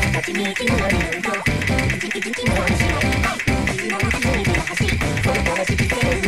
ちに気のなるとキキキキの話がいっぱい水の中に手が走りそれからしきてる